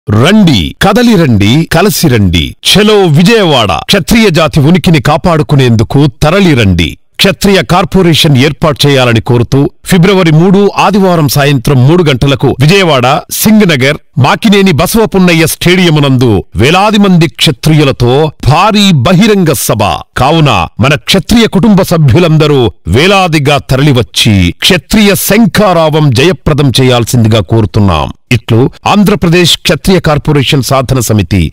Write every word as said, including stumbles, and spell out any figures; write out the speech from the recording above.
రండి, కదలి రండి, కలసి రండి. చలో విజయవాడ. క్షత్రియ జాతి ఉనికిని కాపాడుకునేందుకు తరలిరండి. క్షత్రియ కార్పొరేషన్ ఏర్పాటు చేయాలని కోరుతూ ఫిబ్రవరి మూడు ఆదివారం సాయంత్రం మూడు గంటలకు విజయవాడ సింగనగర్ మాకినేని బసవపున్నయ్య స్టేడియమునందు వేలాది మంది క్షత్రియులతో భారీ బహిరంగ సభ. కావున మన క్షత్రియ కుటుంబ సభ్యులందరూ వేలాదిగా తరలివచ్చి క్షత్రియ శంఖారావం జయప్రదం చేయాల్సిందిగా కోరుతున్నాం. ఇట్లు ఆంధ్రప్రదేశ్ క్షత్రియ కార్పొరేషన్ సాధన సమితి.